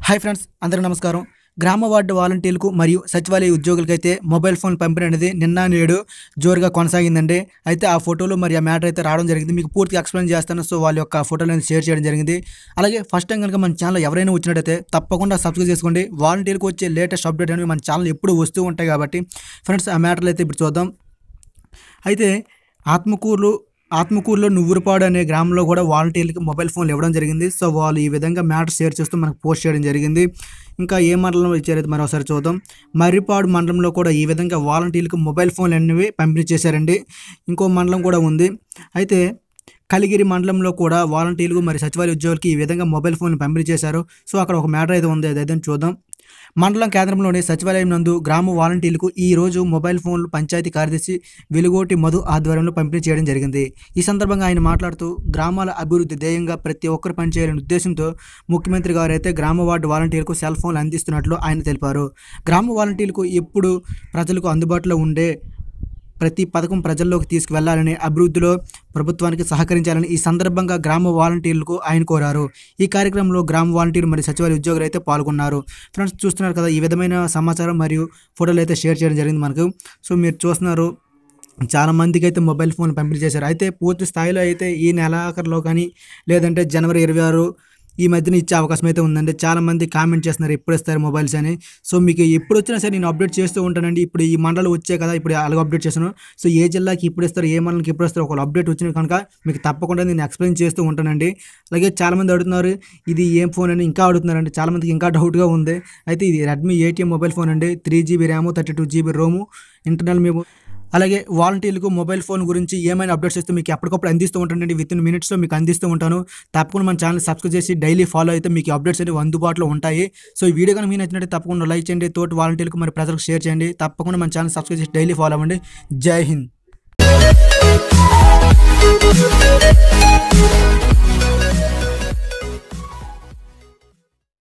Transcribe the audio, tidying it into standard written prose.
Hi friends, అందరికీ నమస్కారం. గ్రామ వార్డు వాలంటీర్లకు మరియు సచివాలయ ఉద్యోగులకైతే మొబైల్ ఫోన్ పంపిణీ అనేది నిన్న నేడు జోరుగా కొనసాగిందండి. అయితే ఆ ఫోటోలు మరి ఆ మ్యాటర్ అయితే రావడం జరిగింది. మీకు పూర్తిగా ఎక్స్ప్లెయిన్ చేస్తాను. సో వాళ్ళ యొక్క ఫోటోలు అనేది షేర్ చేయడం జరిగింది. అలాగే ఫస్ట్ టైం కనుక మన ఛానల్ ఎవరైనా వచ్చినట్టయితే తప్పకుండా సబ్స్క్రైబ్ చేసుకోండి. వాలంటీర్లకు వచ్చే లేటెస్ట్ అప్డేట్ అనేవి మన ఛానల్ ఎప్పుడు వస్తూ ఉంటాయి కాబట్టి ఫ్రెండ్స్, ఆ మ్యాటర్లు అయితే ఇప్పుడు చూద్దాం. అయితే ఆత్మకూరులో నువ్వురుపాడు అనే గ్రామంలో కూడా వాలంటీర్లకి మొబైల్ ఫోన్లు ఇవ్వడం జరిగింది. సో వాళ్ళు ఈ విధంగా మ్యాటర్ షేర్ చేస్తూ మనకు పోస్ట్ చేయడం జరిగింది. ఇంకా ఏ మండలంలో ఇచ్చారైతే మరోసారి చూద్దాం. మర్రిపాడు మండలంలో కూడా ఈ విధంగా వాలంటీర్లకు మొబైల్ ఫోన్లు అనేవి పంపిణీ చేశారండి. ఇంకో మండలం కూడా ఉంది. అయితే కలిగిరి మండలంలో కూడా వాలంటీర్లు మరి సచివాలయ ఉద్యోగులకి ఈ విధంగా మొబైల్ ఫోన్లు పంపిణీ చేశారు. సో అక్కడ ఒక మ్యాటర్ అయితే ఉంది, అదైతే చూద్దాం. మండలం కేంద్రంలోని సచివాలయం నందు గ్రామ వాలంటీర్లకు ఈ రోజు మొబైల్ ఫోన్లు పంచాయతీ కార్యదర్శి వెలుగోటి మధు ఆధ్వర్యంలో పంపిణీ చేయడం జరిగింది. ఈ సందర్భంగా ఆయన మాట్లాడుతూ గ్రామాల అభివృద్ధి ధ్యేయంగా ప్రతి ఒక్కరు పనిచేయాలనే ఉద్దేశంతో ముఖ్యమంత్రి గారు అయితే గ్రామ వార్డు వాలంటీర్లకు సెల్ ఫోన్లు అందిస్తున్నట్లు ఆయన తెలిపారు. గ్రామ వాలంటీర్లకు ఎప్పుడు ప్రజలకు అందుబాటులో ఉండే ప్రతి పథకం ప్రజల్లోకి తీసుకువెళ్లాలని, అభివృద్ధిలో ప్రభుత్వానికి సహకరించాలని ఈ సందర్భంగా గ్రామ వాలంటీర్లకు ఆయన కోరారు. ఈ కార్యక్రమంలో గ్రామ వాలంటీర్లు మరియు సచివాలయ ఉద్యోగులు అయితే పాల్గొన్నారు. ఫ్రెండ్స్, చూస్తున్నారు కదా, ఈ విధమైన సమాచారం మరియు ఫోటోలు అయితే షేర్ చేయడం జరిగింది మనకు. సో మీరు చూస్తున్నారు, చాలా మందికి అయితే మొబైల్ ఫోన్ పంపిణీ చేశారు. అయితే పూర్తి స్థాయిలో అయితే ఈ నెలాఖరులో కానీ లేదంటే జనవరి 26 ఈ మధ్యన ఇచ్చే అవకాశం అయితే ఉందండి. చాలామంది కామెంట్ చేస్తున్నారు ఎప్పుడు ఇస్తారు మొబైల్స్ అని. సో మీకు ఎప్పుడు వచ్చినా సరే నేను అప్డేట్ చేస్తూ ఉంటానండి. ఇప్పుడు ఈ మండలం వచ్చాయి కదా, ఇప్పుడు అలాగే అప్డేట్ చేశాను. సో ఏ జిల్లాకి ఇప్పుడు ఇస్తారు, ఏ మండలంకి ఎప్పుడు ఇస్తారు, ఒక అప్డేట్ వచ్చిన కనుక మీకు తప్పకుండా నేను ఎక్స్ప్లెయిన్ చేస్తూ ఉంటానండి. అలాగే చాలామంది అడుగుతున్నారు ఇది ఏం ఫోన్ అని ఇంకా అడుగుతున్నారండి. చాలామందికి ఇంకా డౌట్గా ఉంది. అయితే ఇది రెడ్మీ ATM మొబైల్ ఫోన్ అండి. 3GB RAM, 32GB Rome, internal మేము. అలాగే వాలంటీర్లకు మొబైల్ ఫోన్ గురించి ఏమైనా అప్డేట్స్ ఇస్తే మీకు ఎప్పటికప్పుడు అందిస్తూ ఉంటానండి. వితిన్ మినిట్స్లో మీకు అందిస్తూ ఉంటాను. తప్పకుండా మన ఛానల్ సబ్స్క్రైబ్ చేసి డైలీ ఫాలో అయితే మీకు అప్డేట్స్ అనేవి అందుబాటులో ఉంటాయి. సో ఈ వీడియో కనుక మీకు నచ్చినట్టు తప్పకుండా లైక్ చేయండి, తోటి వాలంటీర్లకు మరి ప్రజలకు షేర్ చేయండి. తప్పకుండా మన ఛానల్ సబ్స్క్రైబ్ చేసి డైలీ ఫాలో అవ్వండి. జై హింద్.